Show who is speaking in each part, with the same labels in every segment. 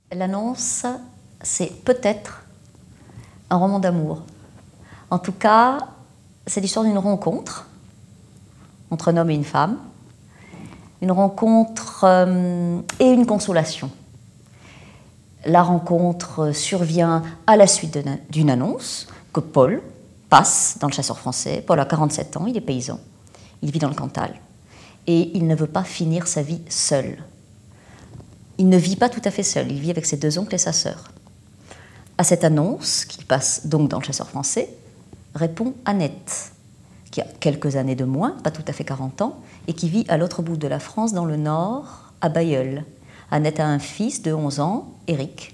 Speaker 1: L'annonce, c'est peut-être un roman d'amour. En tout cas, c'est l'histoire d'une rencontre entre un homme et une femme, une rencontre et une consolation. La rencontre survient à la suite d'une annonce que Paul passe dans Le Chasseur français. Paul a 47 ans, il est paysan, il vit dans le Cantal et il ne veut pas finir sa vie seul. Il ne vit pas tout à fait seul, il vit avec ses 2 oncles et sa sœur. À cette annonce, qui passe donc dans Le Chasseur français, répond Annette, qui a quelques années de moins, pas tout à fait 40 ans, et qui vit à l'autre bout de la France, dans le Nord, à Bailleul. Annette a un fils de 11 ans, Éric.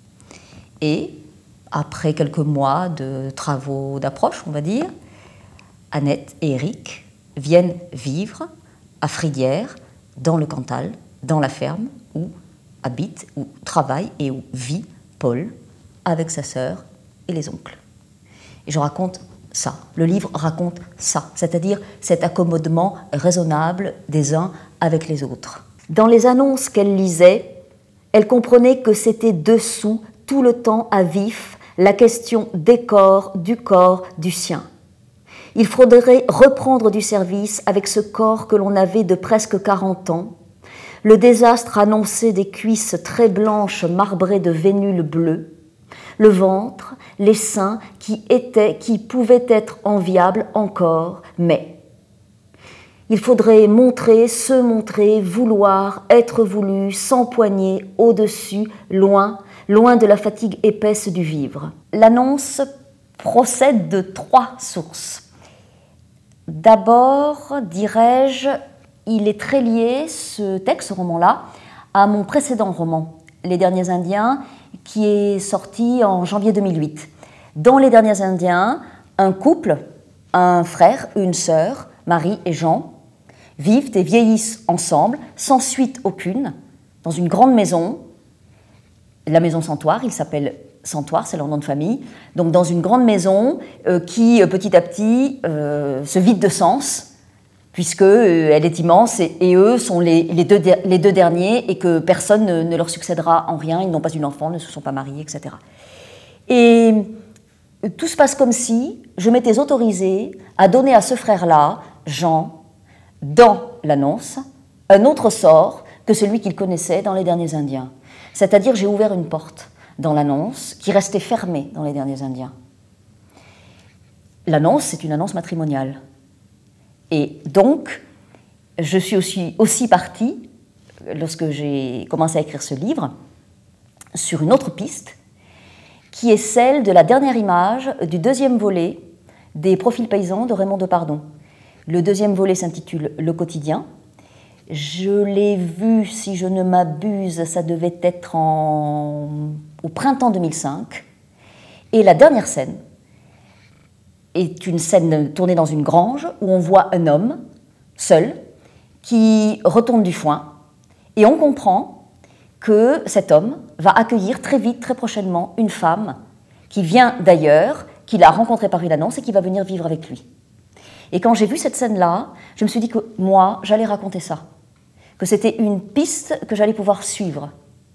Speaker 1: Et après quelques mois de travaux d'approche, on va dire, Annette et Éric viennent vivre à Fridières, dans le Cantal, dans la ferme où habite, où travaille et où vit Paul avec sa sœur et les oncles. Et je raconte ça, le livre raconte ça, c'est-à-dire cet accommodement raisonnable des uns avec les autres. Dans les annonces qu'elle lisait, elle comprenait que c'était dessous, tout le temps à vif, la question des corps, du sien. Il faudrait reprendre du service avec ce corps que l'on avait de presque 40 ans, le désastre annonçait des cuisses très blanches marbrées de vénules bleues, le ventre, les seins qui pouvaient être enviables encore, mais il faudrait montrer, se montrer, vouloir, être voulu, s'empoigner, au-dessus, loin, loin de la fatigue épaisse du vivre. L'annonce procède de 3 sources. D'abord, dirais-je, il est très lié, ce texte, ce roman-là, à mon précédent roman, Les Derniers Indiens, qui est sorti en janvier 2008. Dans Les Derniers Indiens, un couple, un frère, une sœur, Marie et Jean, vivent et vieillissent ensemble, sans suite aucune, dans une grande maison, la maison Santoire, il s'appelle Santoire, c'est leur nom de famille, donc dans une grande maison qui, petit à petit, se vide de sens, puisqu'elle est immense et eux sont les deux derniers et que personne ne leur succédera en rien, ils n'ont pas eu d'enfant, ne se sont pas mariés, etc. Et tout se passe comme si je m'étais autorisée à donner à ce frère-là, Jean, dans l'annonce, un autre sort que celui qu'il connaissait dans Les Derniers Indiens. C'est-à-dire j'ai ouvert une porte dans l'annonce qui restait fermée dans Les Derniers Indiens. L'annonce, c'est une annonce matrimoniale. Et donc, je suis aussi partie, lorsque j'ai commencé à écrire ce livre, sur une autre piste, qui est celle de la dernière image du 2e volet des Profils paysans de Raymond Depardon. Le 2e volet s'intitule « Le quotidien ». Je l'ai vu, si je ne m'abuse, ça devait être au printemps 2005. Et la dernière scène est une scène tournée dans une grange où on voit un homme, seul, qui retourne du foin. Et on comprend que cet homme va accueillir très vite, très prochainement, une femme qui vient d'ailleurs, qu'il a rencontrée par une annonce et qui va venir vivre avec lui. Et quand j'ai vu cette scène-là, je me suis dit que moi, j'allais raconter ça, que c'était une piste que j'allais pouvoir suivre.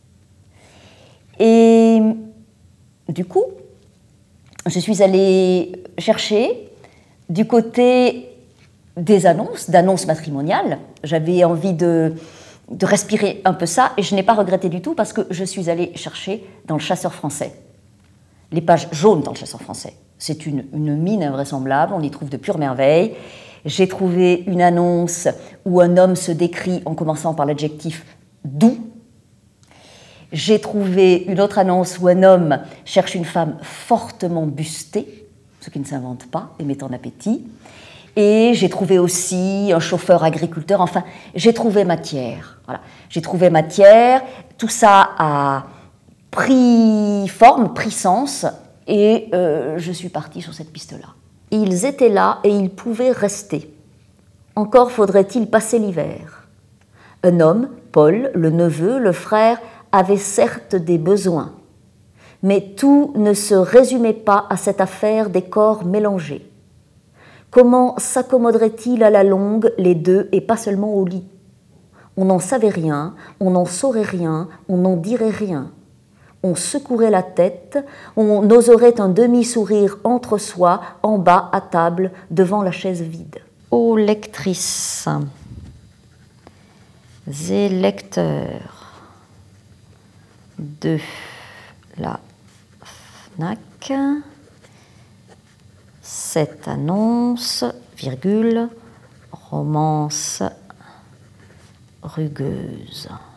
Speaker 1: Et du coup, je suis allée chercher du côté des annonces, d'annonces matrimoniales. J'avais envie de respirer un peu ça et je n'ai pas regretté du tout parce que je suis allée chercher dans Le Chasseur français. Les pages jaunes dans Le Chasseur français. C'est une mine invraisemblable, on y trouve de pures merveilles. J'ai trouvé une annonce où un homme se décrit en commençant par l'adjectif doux. J'ai trouvé une autre annonce où un homme cherche une femme fortement bustée, ce qui ne s'invente pas et met en appétit. Et j'ai trouvé aussi un chauffeur agriculteur. Enfin, j'ai trouvé matière. Voilà. J'ai trouvé matière. Tout ça a pris forme, pris sens. Et je suis partie sur cette piste-là. Ils étaient là et ils pouvaient rester. Encore faudrait-il passer l'hiver. Un homme, Paul, le neveu, le frère, avait certes des besoins, mais tout ne se résumait pas à cette affaire des corps mélangés. Comment s'accommoderaient-ils à la longue, les deux, et pas seulement au lit? On n'en savait rien, on n'en saurait rien, on n'en dirait rien. on secouerait la tête, on oserait un demi-sourire entre soi, en bas, à table, devant la chaise vide. Ô lectrices et lecteurs de la FNAC, cette annonce, virgule, romance rugueuse.